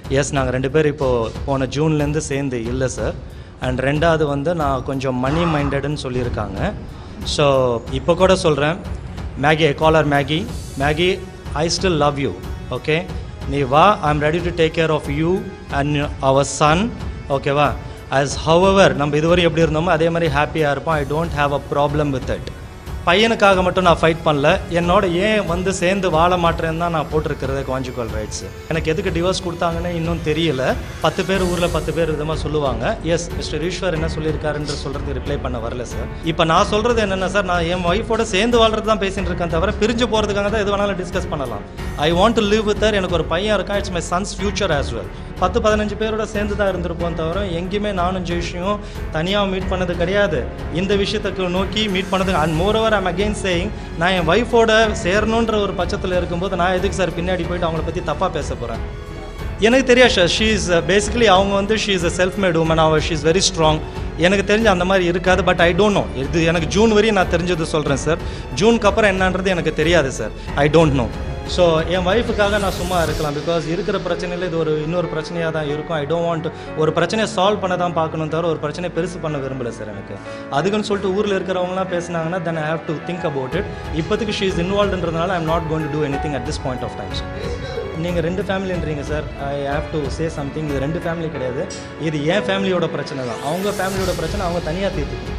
S நாங்கள் 2 பேர் இப்போது போன ஜூன்லேருந்து சேர்ந்து இல்லை சார். அண்ட் ரெண்டாவது வந்து நான் கொஞ்சம் மணி மைண்டடுன்னு சொல்லியிருக்காங்க. ஸோ இப்போ கூட சொல்கிறேன், Maggie, I call her Maggie. Maggie, I still love you. Okay, நீ வா, I am ready to take care of you and our son. ஓகேவா? as however நம்ம இதுவரை எப்படி இருந்தோமோ அதே மாதிரி ஹாப்பியாக இருப்போம். I don't have a problem with it. பையனுக்காக மட்டும் நான் ஃபைட் பண்ணல, என்னோட ஏன் வந்து சேர்ந்து வாழ மாட்டேன்னு தான் நான் போட்டிருக்கிறது கான்ஜுகல் ரைட்ஸ். எனக்கு எதுக்கு டிவோர்ஸ் கொடுத்தாங்கன்னு இன்னும் தெரியல. 10 பேர் ஊரில் 10 பேர் விதமாக சொல்லுவாங்க. எஸ், மிஸ்டர் ஈஸ்வர் என்ன சொல்லியிருக்காருன்ற சொல்கிறதுக்கு ரிப்ளை பண்ண வரல சார். இப்போ நான் சொல்கிறது என்னென்ன சார், நான் என் ஒய்ஃபோட சேர்ந்து வாழ்றது தான் பேசிட்டு இருக்கேன் தவிர பிரிஞ்சு போகிறதுக்காக தான் எது வேணாலும் டிஸ்கஸ் பண்ணலாம். I want to live with her. எனக்கு ஒரு பையன் இருக்கான். It's my son's future as well. 10-15 பேரோட சேர்ந்து தான் இருந்திருப்போம் தவிர எங்கேயுமே நானும் ஜெய்ஷியும் தனியாக மீட் பண்ணது கிடையாது. இந்த விஷயத்துக்கு நோக்கி மீட் பண்ணது. And moreover I'm again saying, நான் என் ஒய்ஃபோட சேரணுன்ற ஒரு பட்சத்தில் இருக்கும்போது நான் எதுக்கு சார் பின்னாடி போயிட்டு அவங்கள பற்றி தப்பாக பேச போகிறேன்? எனக்கு தெரியாது சார். ஷீ இஸ் பேசிக்கலி அவங்க வந்து she is a self made woman. She is very strong. எனக்கு தெரிஞ்சு அந்த மாதிரி இருக்காது. But I don't know. இது எனக்கு ஜூன் வரையும் நான் தெரிஞ்சது சொல்கிறேன் சார். ஜூனுக்கு அப்புறம் என்னன்றது எனக்கு தெரியாது sir. I don't know. So என் ஒய்ஃபுக்காக நான் சும்மா இருக்கலாம். பிகாஸ் இருக்கிற பிரச்சனையில் இது இன்னொரு பிரச்சனையாக தான் இருக்கும். ஐ டோன்ட் வாண்ட் ஒரு பிரச்சனையை சால்வ் பண்ண தான் பார்க்கணும் தவிர ஒரு பிரச்சனையை பெருசு பண்ண விரும்பலை சார் எனக்கு. அதுக்குன்னு சொல்லிட்டு ஊரில் இருக்கிறவங்களாம் பேசினாங்கன்னா then I have to think about it. இப்போதைக்கு ஷீ இஸ் இன்வால்வ்ன்றதுனால I am not going to do anything at this point of time. நீங்கள் 2 ஃபேமிலின்றீங்க sir. I have to say something. இது 2 ஃபேமிலி கிடையாது. இது என் ஃபேமிலியோட பிரச்சனை தான். அவங்க ஃபேமிலியோட பிரச்சனை அவங்க தனியாக தீர்த்துக்கணும்.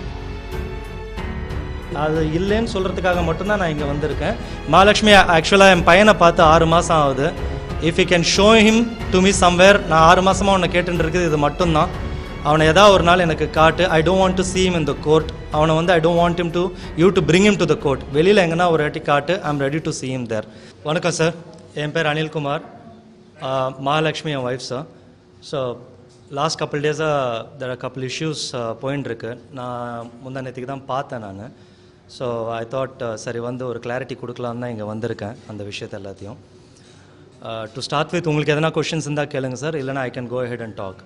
அது இல்லைன்னு சொல்கிறதுக்காக மட்டும்தான் நான் இங்கே வந்திருக்கேன். மகாலட்சுமி, ஆக்சுவலாக என் பையனை பார்த்து 6 மாதம் ஆகுது. If you can show him to me somewhere. நான் 6 மாதமாக அவனை கேட்டுன்னு இருக்குது இது மட்டும்தான். அவனை ஏதாவது ஒரு நாள் எனக்கு காட்டு. I don't want to see him in the court. அவனை வந்து I don't want him to you to bring him to the court. வெளியில் எங்கன்னா ஒரு வாட்டி காட்டு. I am ready to see him there. வணக்கம் சார், என் பேர் அனில்குமார். மகாலட்சுமி என் wife sir. So last couple டேஸாக there are couple issues போயின்னு இருக்கு. நான் முந்தானத்துக்கு தான் பார்த்தேன் நான். ஸோ ஐ தாட் சரி வந்து ஒரு கிளாரிட்டி கொடுக்கலான்னு தான் இங்கே வந்திருக்கேன் அந்த விஷயத்தை எல்லாத்தையும். டு ஸ்டார்ட் வித், உங்களுக்கு எதனா கொஷின்ஸ் இருந்தால் கேளுங்க சார், இல்லைனா I can go head and talk.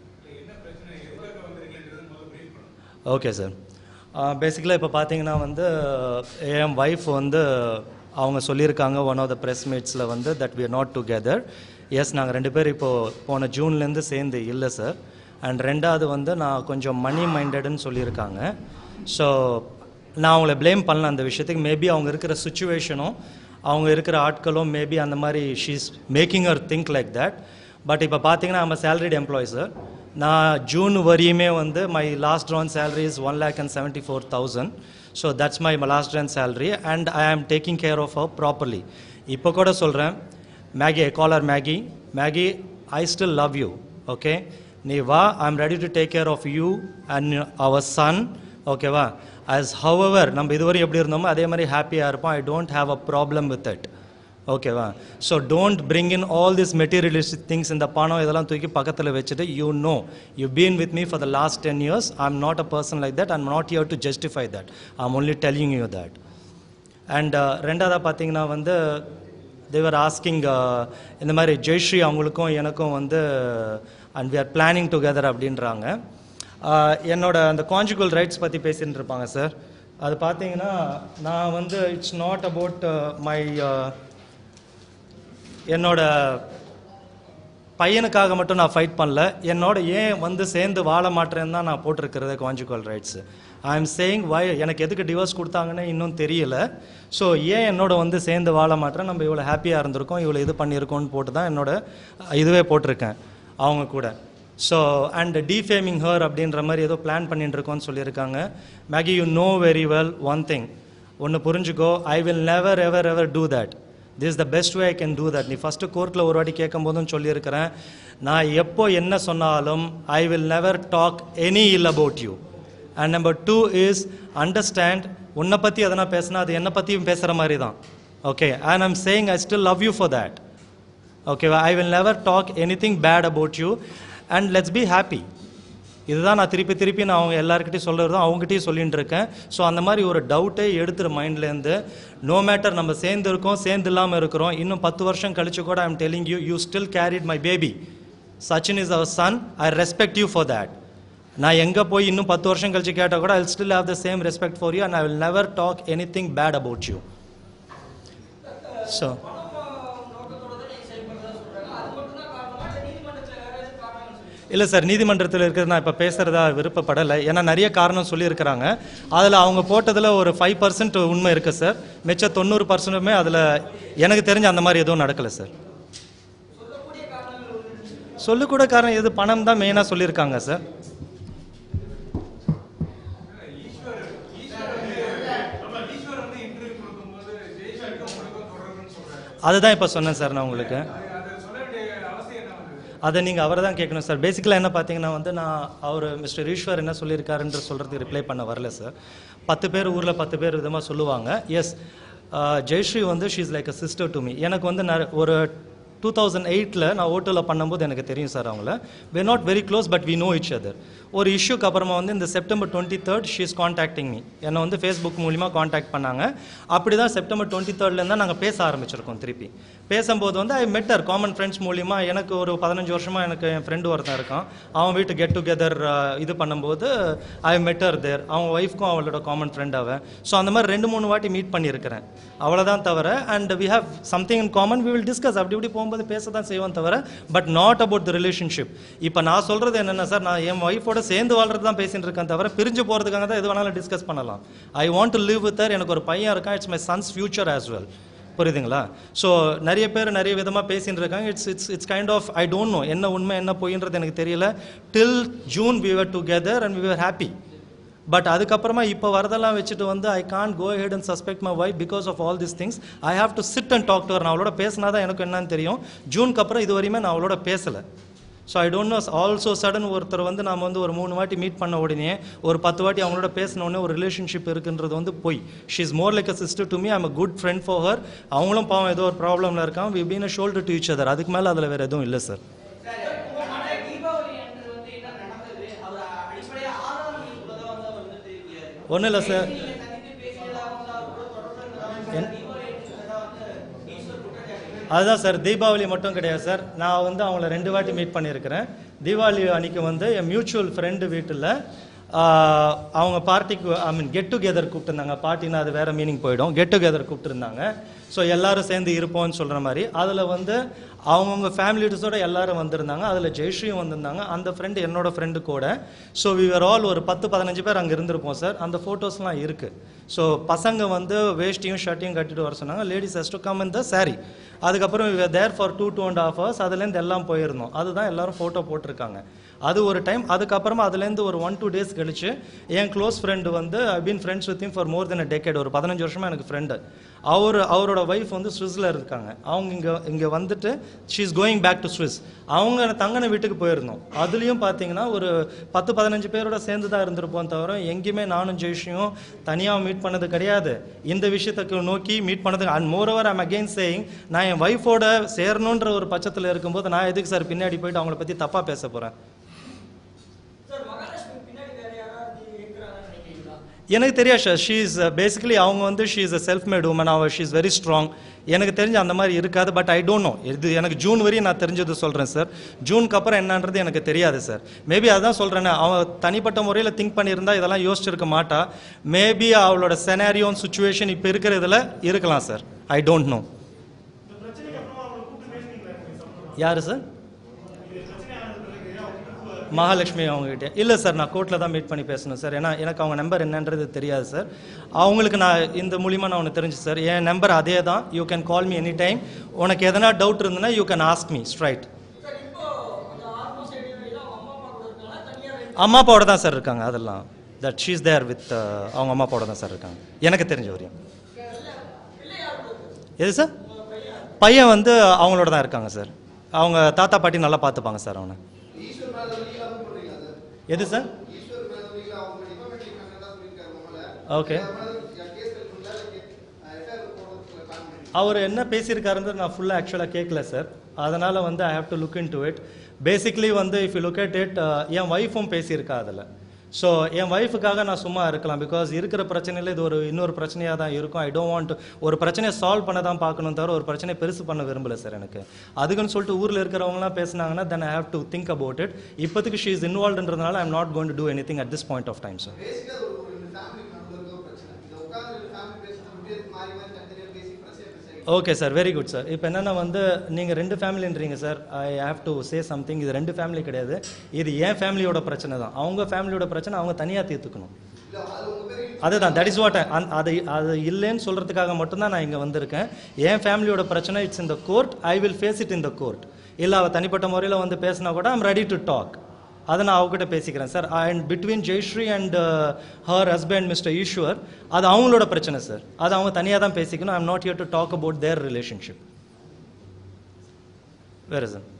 Okay sir. பேசிக்கலாக இப்போ பார்த்தீங்கன்னா வந்து என் ஒய்ஃப் வந்து அவங்க சொல்லியிருக்காங்க ஒன் ஆஃப் த ப்ரெஸ் மீட்ஸில் வந்து that we are not together. Yes, நாங்கள் 2 பேர் இப்போது போன ஜூன்லேருந்து சேர்ந்து இல்லை சார். அண்ட் ரெண்டாவது வந்து நான் கொஞ்சம் மணி மைண்டடுன்னு சொல்லியிருக்காங்க. ஸோ நான் அவங்கள ப்ளேம் பண்ணல அந்த விஷயத்துக்கு. மேபி அவங்க இருக்கிற சுச்சுவேஷனும் அவங்க இருக்கிற ஆட்களும் மேபி அந்த மாதிரி she's making her think like that. But இப்போ பார்த்தீங்கன்னா ஐம் சேலரிட் எம்ப்ளாயி சார். நான் ஜூன் வரையுமே வந்து my last drawn salary is 1,74,000. So that's my last drawn salary and I am taking care of her properly. இப்போ கூட சொல்கிறேன், Maggie, I call her Maggie. Maggie, I still love you. Okay, நீ வா, I am ready to take care of you and our son. ஓகேவா? as however நம்ம இதுவரை எப்படி இருந்தோமோ அதே மாதிரி ஹாப்பியாக இருப்போம். I don't have a problem with it. ஓகேவா? So don't bring in all this materialistic things. இந்த பணம் இதெல்லாம் தூக்கி பக்கத்தில் வச்சுட்டு you been with me for the last 10 years. I am not a person like that. I am not here to justify that. I am only telling you that. And ரெண்டாவதாக பார்த்தீங்கன்னா வந்து தேவர் asking இந்த மாதிரி ஜெய்ஸ்ரீ அவங்களுக்கும் எனக்கும் வந்து and we are planning together அப்படின்றாங்க. என்னோட அந்த கான்ஜுகல் ரைட்ஸ் பற்றி பேசிகிட்டு இருப்பாங்க சார். அது பார்த்தீங்கன்னா நான் வந்து இட்ஸ் நாட் அபவுட் மை என்னோட பையனுக்காக மட்டும் நான் ஃபைட் பண்ணல, என்னோட ஏன் வந்து சேர்ந்து வாழ மாட்டேன்னு தான் நான் போட்டிருக்கிறது conjugal rights. I am saying why எனக்கு எதுக்கு டிவோர்ஸ் கொடுத்தாங்கன்னு இன்னும் தெரியல. ஸோ ஏன் என்னோட வந்து சேர்ந்து வாழ மாட்டேன், நம்ம இவ்வளோ ஹாப்பியாக இருந்திருக்கோம், இவ்வளோ இது பண்ணியிருக்கோன்னு போட்டு தான் என்னோட இதுவே போட்டிருக்கேன் அவங்க கூட. ஸோ அண்ட் டிஃபேமிங் ஹர் அப்படின்ற மாதிரி ஏதோ பிளான் பண்ணிட்டு இருக்கோன்னு சொல்லியிருக்காங்க. Maggie, you know very well one thing. ஒன்று புரிஞ்சுக்கோ, I will never ever ever do that. This is the best way I can do that. நீ ஃபஸ்ட்டு கோர்ட்டில் ஒரு வாட்டி கேட்கும் போதும் சொல்லியிருக்கிறேன், நான் எப்போ என்ன சொன்னாலும் I will never talk any ill about you. And number 2 is understand, உன்னை பற்றி எதனா பேசினா அது என்னை பற்றியும் பேசுகிற மாதிரி தான். Okay, and I'm saying I still love you for that. ஓகேவா? I will never talk anything bad about you and let's be happy. இதுதான் நான் திருப்பி நான் அவங்க எல்லாருக்கிட்டையும் சொல்கிறதும் அவங்ககிட்டையும் சொல்லிகிட்டு இருக்கேன். ஸோ அந்த மாதிரி ஒரு டவுட்டே எடுத்துரு மைண்ட்லேருந்து. நோ மேட்டர் நம்ம சேர்ந்து இருக்கோம், சேர்ந்து இல்லாமல் இருக்கிறோம், இன்னும் 10 வருஷம் கழிச்சு கூட I am telling you, you still carried my baby. Sachin is our son. I respect you for that. நான் எங்கே போய் இன்னும் 10 வருஷம் கழிச்சு கேட்டால் கூட I will still have the same respect for you and I will never talk anything bad about you. So இல்லை sir, நீதிமன்றத்தில் இருக்கிறது நான் இப்போ பேசுகிறதா விருப்பப்படலை. ஏன்னா நிறைய காரணம் சொல்லியிருக்கிறாங்க. அதில் அவங்க போட்டதில் ஒரு 5% உண்மை இருக்குது சார். மிச்சம் 90%மே அதில் எனக்கு தெரிஞ்ச அந்த மாதிரி எதுவும் நடக்கலை சார். சொல்லக்கூட காரணம் எது, பணம் தான் மெயினாக சொல்லியிருக்காங்க சார். அதுதான் இப்போ சொன்னேன் சார் நான் உங்களுக்கு. அதை நீங்கள் அவரை தான் கேட்கணும் சார். பேசிக்கலாக என்ன பார்த்தீங்கன்னா வந்து அவர் மிஸ்டர் ஈஸ்வர் என்ன சொல்லியிருக்காருன்ற சொல்கிறதுக்கு ரிப்ளை பண்ண வரல சார். 10 பேர் ஊரில் 10 பேர் விதமாக சொல்லுவாங்க. எஸ், ஜெயஸ்ரீ வந்து she is like a sister to me. எனக்கு வந்து ஒரு 2008 நான் ஓட்டோவில் பண்ணும்போது எனக்கு தெரியும் சார் அவங்கள. We not very close but we know each other. ஒரு இஷ்யூக்கு அப்புறமா வந்து இந்த September 23 she is contacting me. என்னை வந்து ஃபேஸ்புக் மூலிமா காண்டாக்ட் பண்ணாங்க. அப்படி தான் செப்டம்பர் 23 தான் நாங்கள் பேச ஆரம்பிச்சிருக்கோம். திருப்பி பேசும்போது வந்து ஐ மெட்டர் காமன் ஃப்ரெண்ட்ஸ் மூலிமா. எனக்கு ஒரு 15 வருஷமாக எனக்கு என் ஃப்ரெண்டு ஒருத்தன் இருக்கான். அவன் வீட்டு கெட் டுகெதர் இது பண்ணும்போது ஐ மெட்டர் தேர். அவன் ஒய்ஃப்க்கும் அவளோட காமன் ஃப்ரெண்ட் அவன். ஸோ அந்த மாதிரி 2-3 வாட்டி மீட் பண்ணியிருக்கிறேன். அவ்வளோதான் தவிர. And we have something in common, we will discuss. அப்படி இப்படி போகும்போது பேச தான் செய்வோம் தவிர but not about the relationship. இப்போ நான் சொல்கிறது என்னென்ன சார், நான் என் ஒய்ஃபோட சேர்ந்து வாழ்றது தான் பேசிட்டு இருக்கேன் தவிர பிரிஞ்சு போகிறதுக்காக தான் எது வேணாலும் டிஸ்கஸ் பண்ணலாம். I want to live with her. எனக்கு ஒரு பையன் இருக்கான். It's my son's future as well. புரியுதுங்களா? ஸோ நிறைய பேர் நிறைய விதமாக பேசிட்டு இருக்காங்க. It's kind of I don't know என்ன உண்மை என்ன பொய்ன்றது எனக்கு தெரியல. Till June we were together and we were happy. But அதுக்கப்புறமா இப்போ வரதெல்லாம் வச்சுட்டு வந்து I can't go head and suspect my wife because of all this things. I have to sit and talk to her. நான் அவளோட பேசினா தான் எனக்கு என்னன்னு தெரியும். ஜூனுக்கு அப்புறம் இது வரையுமே நான் அவளோட பேசலை. So I don't know. Also sudden ஒருத்தர் வந்து நாம் வந்து ஒரு 3 வாட்டி மீட் பண்ண உடனே ஒரு 10 வாட்டி அவங்களோட பேசின உடனே ஒரு ரிலேஷன்ஷிப் இருக்குன்றது வந்து போய். She is more like a sister to me. I'm a good friend for her. அவங்களும் பாவம் ஏதோ ஒரு ப்ராப்ளமில் இருக்கான். We been a shoulder to each other. அதுக்கு மேலே அதில் வேறு எதுவும் இல்லை சார். ஒன்றும் இல்லை சார். அதுதான் சார், தீபாவளி மட்டும் கிடையாது சார். நான் வந்து அவங்கள 2 வாட்டி மீட் பண்ணியிருக்கிறேன். தீபாவளி அன்றைக்கி வந்து என் மியூச்சுவல் ஃப்ரெண்டு வீட்டில் அவங்க பார்ட்டிக்கு கெட் டுகெதர் கூப்பிட்டுருந்தாங்க. பார்ட்டினா அது வேறு மீனிங் போயிடும். Get together கூப்பிட்டுருந்தாங்க. ஸோ எல்லோரும் சேர்ந்து இருப்போம்னு சொல்கிற மாதிரி. அதில் வந்து அவங்கவுங்க ஃபேமிலிஸோட எல்லோரும் வந்திருந்தாங்க. அதில் ஜெயஸ்ரீயும் வந்திருந்தாங்க. அந்த ஃப்ரெண்டு என்னோடய ஃப்ரெண்டு கூட. ஸோ வி ஆர் ஆல் ஒரு 10-15 பேர் அங்கே இருந்திருப்போம் சார். அந்த ஃபோட்டோஸ்லாம் இருக்குது. ஸோ பசங்க வந்து வேஷ்டியும் ஷர்ட்டையும் கட்டிட்டு வர சொன்னாங்க. Ladies has to come in the sari. அதுக்கப்புறம் we are there for 2.5 hours. அதுலேருந்து எல்லாம் போயிருந்தோம். அதுதான் எல்லோரும் ஃபோட்டோ போட்டிருக்காங்க. அது ஒரு டைம். அதுக்கப்புறமா அதுலேருந்து ஒரு 1-2 days கழிச்சு என் க்ளோஸ் ஃப்ரெண்டு வந்து I been friends with him for more than a decade. ஒரு 15 வருஷமாக எனக்கு ஃப்ரெண்டு. அவரோட ஒய்ஃப் வந்து ஸ்விஸ்ஸில் இருக்காங்க. அவங்க இங்கே வந்துட்டு she is going back to Swiss. அவங்க தங்கின வீட்டுக்கு போயிருந்தோம். அதுலேயும் பார்த்தீங்கன்னா ஒரு 10-15 பேரோட சேர்ந்து தான் இருந்திருப்போம் தவிர எங்கேயுமே நானும் ஜெய்ஷியும் தனியாக மீட் பண்ணது கிடையாது. இந்த விஷயத்துக்கு நோக்கி மீட் பண்ணது. And moreover I'm again saying, நான் என் ஒய்ஃபோட சேரணுன்ற ஒரு பட்சத்தில் இருக்கும்போது நான் எதுக்கு சார் பின்னாடி போயிட்டு அவங்கள பற்றி தப்பாக பேச போகிறேன்? எனக்கு தெரியாது சார். ஷீ இஸ் பேசிக்கலி அவங்க வந்து she is a self made woman. She is very strong. எனக்கு தெரிஞ்ச அந்த மாதிரி இருக்காது. But I don't know. இது எனக்கு ஜூன் வரையும் நான் தெரிஞ்சது சொல்கிறேன் சார். ஜூனுக்கு அப்புறம் என்னன்றது எனக்கு தெரியாது சார். மேபி அதான் சொல்கிறேன்னு அவன் தனிப்பட்ட முறையில் திங்க் பண்ணியிருந்தா இதெல்லாம் யோசிச்சிருக்க மாட்டா. மேபி அவளோட செனாரியோன் சுச்சுவேஷன் இப்போ இருக்கிற இதில் இருக்கலாம் சார். I don't know. யார் சார்? மகாலட்சுமி அவங்ககிட்ட இல்லை சார். நான் கோர்ட்டில் தான் மீட் பண்ணி பேசணும் சார். ஏன்னா எனக்கு அவங்க நம்பர் என்னன்றது தெரியாது சார். அவங்களுக்கு நான் இந்த மூலிமா நான் ஒன்று தெரிஞ்சு சார். என் நம்பர் அதே தான். You can call me any time. உனக்கு எதனா டவுட் இருந்ததுன்னா you can ask me straight. அம்மா அப்பாவோட தான் சார் இருக்காங்க. அதெல்லாம் that she is there with அவங்க அம்மா அப்பாவோட தான் சார் இருக்காங்க எனக்கு தெரிஞ்ச வரையும். எது சார்? பையன் வந்து அவங்களோட தான் இருக்காங்க சார். அவங்க தாத்தா பாட்டி நல்லா பார்த்துப்பாங்க சார் அவனை. எது சார்? ஓகே. அவர் என்ன பேசியிருக்காருன்றது நான் ஃபுல்லாக ஆக்சுவலாக கேட்கல சார். அதனால் வந்து I have to look into it. Basically வந்து if you look at it, என் ஒய்ஃபும் பேசியிருக்கா அதில். ஸோ என் ஒய்ஃபுக்காக நான் சும்மா இருக்கலாம். பிகாஸ் இருக்கிற பிரச்சனையில் இது இன்னொரு பிரச்சனையாக தான் இருக்கும். ஐ டோன்ட் வாண்ட் ஒரு பிரச்சனையை சால்வ் பண்ண தான் பார்க்கணும் தவிர ஒரு பிரச்சனையை பெருசு பண்ண விரும்பலை சார் எனக்கு. அதுக்குன்னு சொல்லிட்டு ஊரில் இருக்கிறவங்களாம் பேசினாங்கன்னா then I have to think about it. இப்போதைக்கு ஷீ இஸ் இன்வால்வ்ன்றதுனால I am not going to do anything at this point of time sir. Okay sir, very good sir. இப்போ என்னென்னா வந்து நீங்கள் 2 ஃபேமிலின்றீங்க sir. I have to say something. இது 2 family கிடையாது, இது என் ஃபேமிலியோட பிரச்சனை தான். அவங்க ஃபேமிலியோட பிரச்சனை அவங்க தனியாக தீர்த்துக்கணும். அதுதான், தட் இஸ் வாட். அது இல்லைன்னு சொல்கிறதுக்காக மட்டும்தான் நான் இங்கே வந்திருக்கேன். என் ஃபேமிலியோட பிரச்சனை it's in the court. I will face it in the court. இல்லை அவள் தனிப்பட்ட முறையில் வந்து பேசினா கூட ஐம் ரெடி டு டாக். அதை நான் அவங்ககிட்ட பேசிக்கிறேன் sir. And between Jayashree and her husband mister Eswar, அது அவங்களோட பிரச்சனை சார். அது அவங்க தனியாக தான் பேசிக்கணும். I am not here to talk about their relationship. வேறு sir.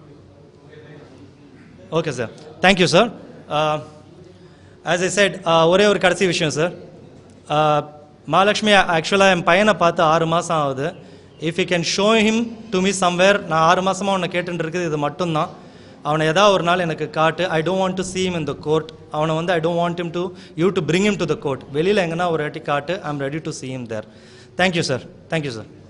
Okay sir, thank you sir. As I said, ஒரே ஒரு கடைசி விஷயம் சார். மகாலட்சுமி ஆக்சுவலாக என் பையனை பார்த்து 6 மாதம் ஆகுது. If you can show him to me somewhere. நான் 6 மாதமாக அவனை கேட்டுட்டு இருக்குது இது மட்டும்தான். அவனை ஏதாவது ஒரு நாள் எனக்கு காட்டு. I don't want to see him in the court. அவனை வந்து I don't want him to you to bring him to the court. வெளியில் எங்கன்னா ஒரு வாட்டி காட்டு. I am ready to see him there. Thank you sir, thank you sir.